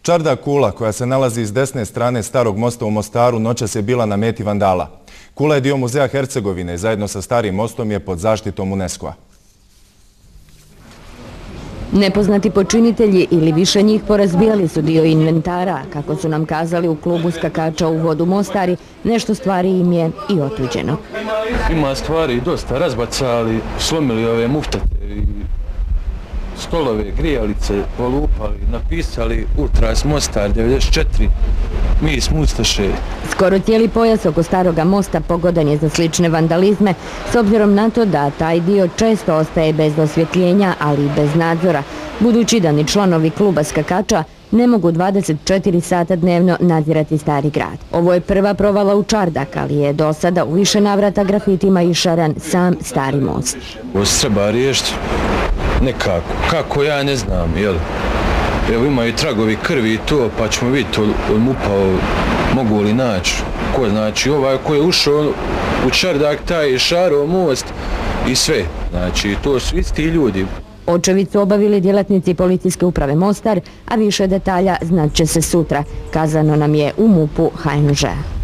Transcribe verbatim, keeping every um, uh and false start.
Čardak kula, koja se nalazi s desne strane starog mosta u Mostaru, noćas je bila na meti vandala. Kula je dio muzeja Hercegovine i zajedno sa starim mostom je pod zaštitom UNESCO-a. Nepoznati počinitelji ili više njih porazbijali su dio inventara. Kako su nam kazali u klubu skakača u vodu Mostari, nešto stvari im je i otuđeno. Ima stvari dosta razbacali, slomili ove muftate i stolove, grijalice, polupali, napisali Ultras Mostar devedeset četiri, mi smo ustaše. Skoro cijeli pojas oko staroga mosta pogodan je za slične vandalizme, s obzirom na to da taj dio često ostaje bez osvjetljenja, ali i bez nadzora, budući da ni članovi kluba skakača ne mogu dvadeset četiri sata dnevno nadzirati stari grad. Ovo je prva provala u Čardak, ali je do sada u više navrata grafitima išaran sam stari most. Ovo se treba riješiti nekako, kako ja ne znam, jel? Evo imaju tragovi krvi i to, pa ćemo vidjeti od MUP-a mogu li naći. Ko znači, ovaj ko je ušao u Čardak, taj je šarao most i sve. Znači, to su isti ljudi. Očevid su obavili djelatnici policijske uprave Mostar, a više detalja znat će se sutra, kazano nam je u MUP-u H N Ž.